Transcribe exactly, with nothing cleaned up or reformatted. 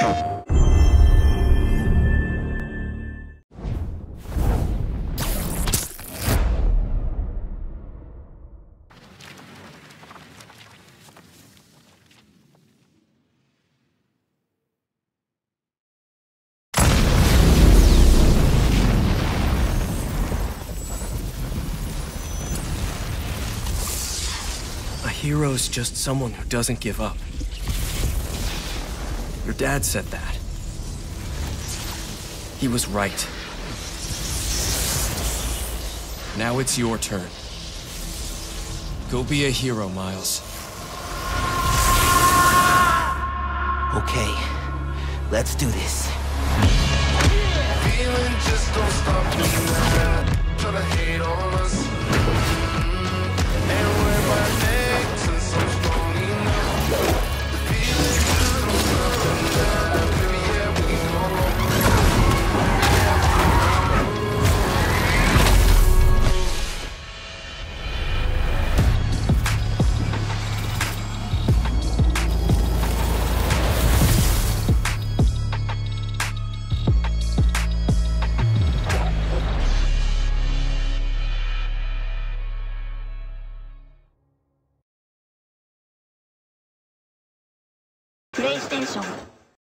A hero's just someone who doesn't give up. Your dad said that. He was right. Now it's your turn. Go be a hero, Miles. Okay, let's do this. Feeling just don't stop me now. Try to hate on us. And wear my neck since I'm strong enough. Feeling just don't stop me now. Baby, yeah, we can go. PlayStation